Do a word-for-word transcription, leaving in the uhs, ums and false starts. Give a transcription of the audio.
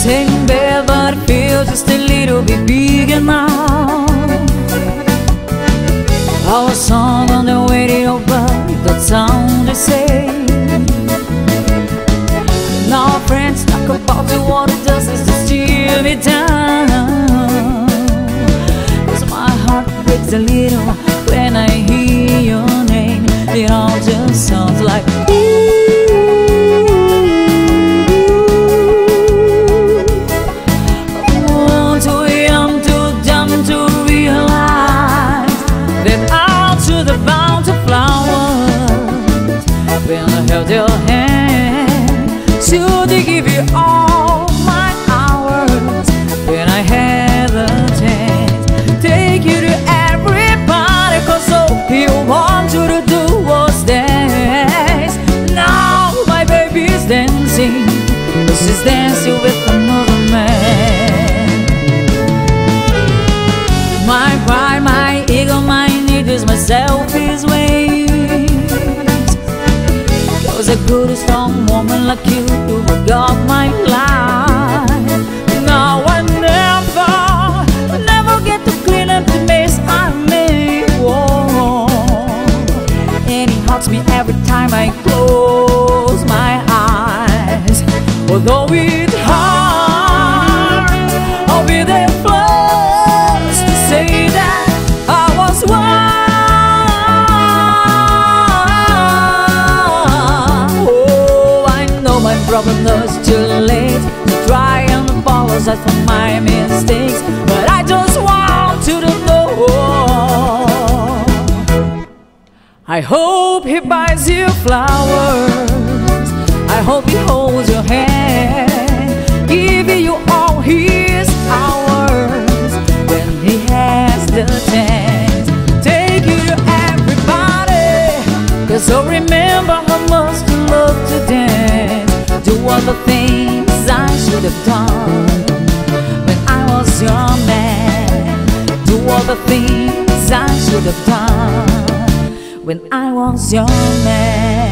Same bed, but it feels just a little bit bigger now. Our song on the radio, but it don't sound the same. Now friends talk about you, what it does is to steer me down. Cause my heart breaks a little when I hear your name. It all just sounds like ooh. I'm too young, too dumb to realize that I'm to the bound to flowers. When I held your hand, should I give you all my hours? When I had the chance, take you to everybody, cause all you want you to do was dance. Now my baby's dancing, but she's dancing with another man. My pride, my ego, my need is my selfish ways. Was a good, strong woman like you who got my life. Now I never, never get to clean up the mess I made. Whoa. And it hurts me every time I close my eyes. Although it hurts, I'll be there first to say that I was one. Problem was too late to try and apologize for my mistakes, but I just want you to know I hope he buys you flowers, I hope he holds your hand, give you all his hours when he has the chance. Take you to everybody, cause I'll remember how much you love to dance. Do all the things I should have done when I was your man. Do all the things I should have done when I was your man.